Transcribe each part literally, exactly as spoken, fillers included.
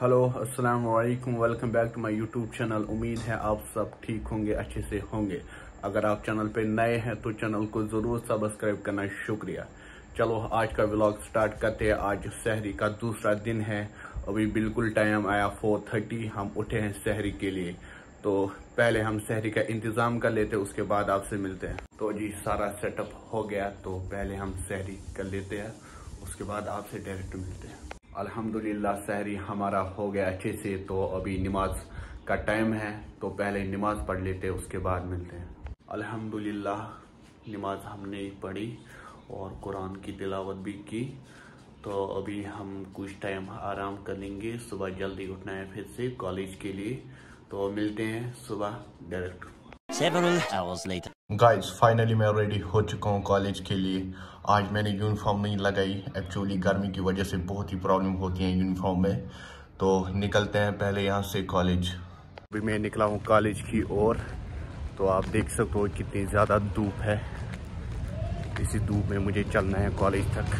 Hello अस्सलाम वालेकुम, welcome back to my YouTube channel. उम्मीद है आप सब ठीक होंगे, अच्छे से होंगे। अगर आप चैनल पे नए हैं तो चैनल को ज़रूर सब्सक्राइब करना शुक्रिया। चलो आज का व्लॉग स्टार्ट करते हैं। आज सहरी का दूसरा दिन है। अभी बिल्कुल टाइम आया फोर थर्टी, हम उठे हैं सहरी के लिए। तो पहले हम सहरी का इंतज़ाम कर लेते हैं, उसके बाद आपसे मिलते हैं। तो जी सारा सेटअप हो गया, तो पहले हम सहरी कर लेते हैं, उसके बाद आपसे डायरेक्ट मिलते हैं। अल्हम्दुलिल्लाह सहरी हमारा हो गया अच्छे से। तो अभी नमाज का टाइम है, तो पहले नमाज पढ़ लेते हैं, उसके बाद मिलते हैं। अल्हम्दुलिल्लाह नमाज हमने पढ़ी और कुरान की तिलावत भी की। तो अभी हम कुछ टाइम आराम कर लेंगे, सुबह जल्दी उठना है फिर से कॉलेज के लिए। तो मिलते हैं सुबह direct. Several hours later. Guys finally मैं रेडी हो चुका हूँ कॉलेज के लिए। आज मैंने यूनिफॉर्म नहीं लगाई, एक्चुअली गर्मी की वजह से बहुत ही प्रॉब्लम होती है यूनिफॉर्म में। तो निकलते हैं पहले यहाँ से कॉलेज। अभी मैं निकला हूँ कॉलेज की ओर। तो आप देख सकते हो कितनी ज़्यादा धूप है। इसी धूप में मुझे चलना है कॉलेज तक।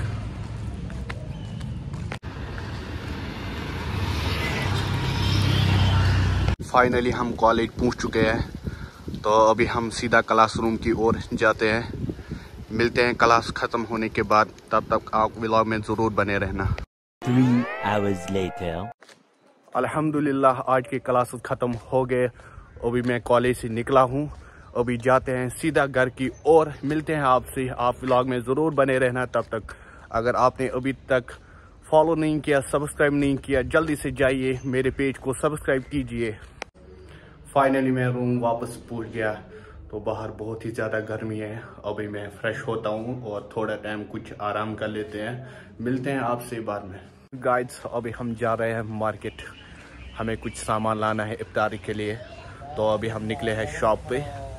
फाइनली हम कॉलेज पहुँच चुके हैं। तो अभी हम सीधा क्लासरूम की ओर जाते हैं। मिलते हैं क्लास ख़त्म होने के बाद, तब तक आप व्लॉग में ज़रूर बने रहना। Three hours later. अल्हम्दुलिल्लाह आज के क्लास ख़त्म हो गए। अभी मैं कॉलेज से निकला हूँ। अभी जाते हैं सीधा घर की ओर। मिलते हैं आपसे, आप व्लॉग में ज़रूर बने रहना तब तक। अगर आपने अभी तक फॉलो नहीं किया, सब्सक्राइब नहीं किया, जल्दी से जाइए मेरे पेज को सब्सक्राइब कीजिए। फाइनली मैं रूम वापस पहुंच गया। तो बाहर बहुत ही ज़्यादा गर्मी है। अभी मैं फ्रेश होता हूं और थोड़ा टाइम कुछ आराम कर लेते हैं। मिलते हैं आपसे बाद में। गाइड्स अभी हम जा रहे हैं मार्केट, हमें कुछ सामान लाना है इफ्तारी के लिए। तो अभी हम निकले हैं शॉप पे।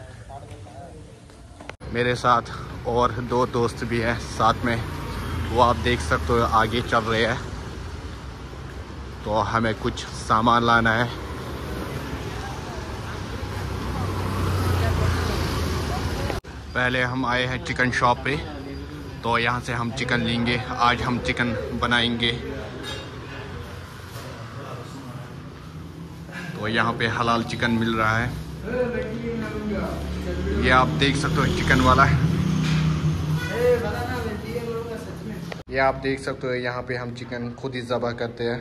मेरे साथ और दो दोस्त भी हैं साथ में, वो आप देख सकते हो आगे चल रहे हैं। तो हमें कुछ सामान लाना है। पहले हम आए हैं चिकन शॉप पे, तो यहाँ से हम चिकन लेंगे। आज हम चिकन बनाएंगे। तो यहाँ पे हलाल चिकन मिल रहा है। ये आप देख सकते हो चिकन वाला। ये आप देख सकते हो यहाँ पे हम चिकन खुद ही ज़बह करते हैं।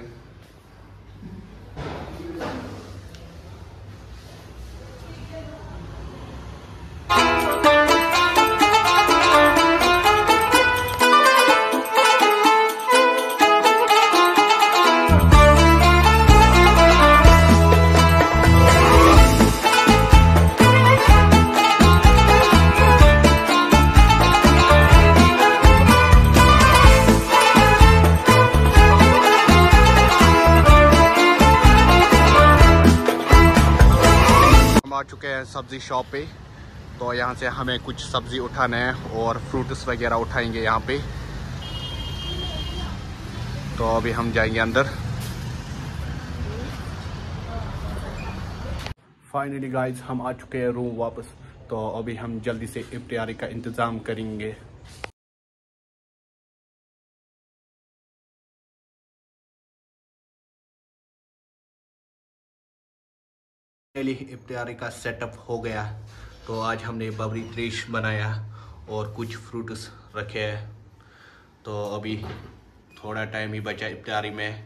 आ चुके हैं सब्जी शॉप पे। तो यहाँ से हमें कुछ सब्जी उठाना है और फ्रूट्स वगैरह उठाएंगे यहाँ पे। तो अभी हम जाएंगे अंदर। फाइनली गाइस हम आ चुके हैं रूम वापस। तो अभी हम जल्दी से इफ्तारी का इंतज़ाम करेंगे। इफ्तारी का सेटअप हो गया। तो आज हमने बबरी त्रेश बनाया और कुछ फ्रूट्स रखे हैं। तो अभी थोड़ा टाइम ही बचा इफ्तारी में।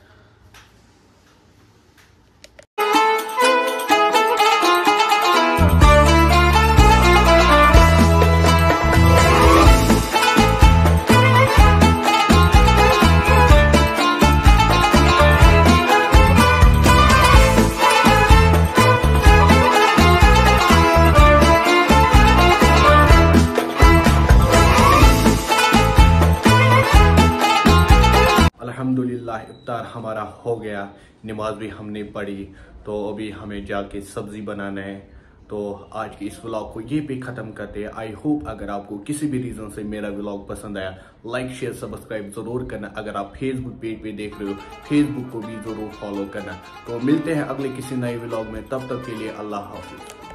अल्हम्दुलिल्लाह इफ्तार हमारा हो गया, नमाज भी हमने पढ़ी। तो अभी हमें जाके सब्ज़ी बनाना है। तो आज के इस व्लॉग को ये पे ख़त्म करते हैं। आई होप अगर आपको किसी भी रीज़न से मेरा व्लॉग पसंद आया, लाइक शेयर सब्सक्राइब ज़रूर करना। अगर आप फेसबुक पेज पे देख रहे हो, फेसबुक को भी ज़रूर फॉलो करना। तो मिलते हैं अगले किसी नए व्लॉग में, तब तक के लिए अल्लाह हाफिज़।